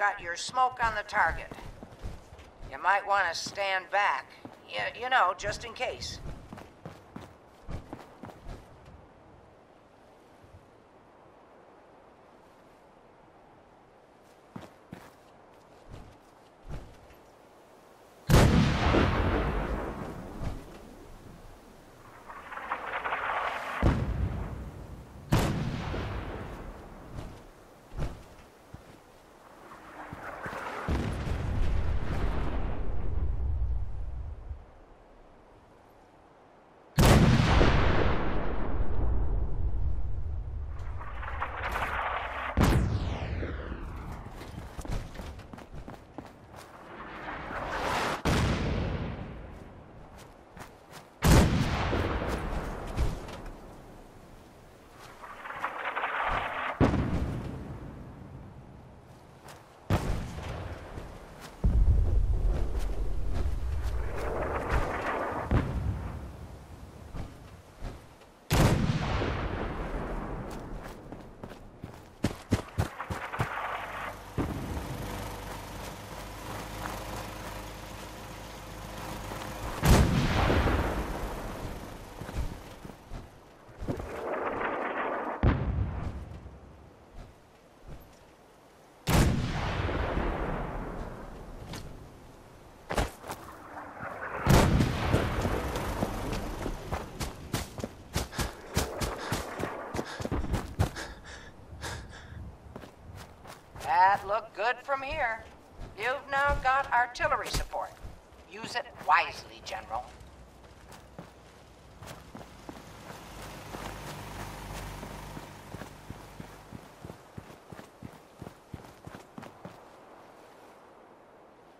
got your smoke on the target. You might want to stand back. You know, just in case. That looked good from here. You've now got artillery support. Use it wisely, General.